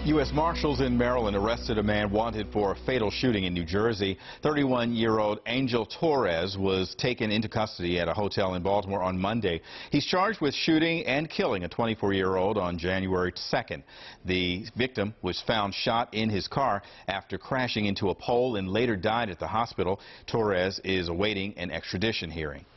U.S. Marshals in Maryland arrested a man wanted for a fatal shooting in New Jersey. 31-year-old Angel Torres was taken into custody at a hotel in Baltimore on Monday. He's charged with shooting and killing a 24-year-old on January 2nd. The victim was found shot in his car after crashing into a pole and later died at the hospital. Torres is awaiting an extradition hearing.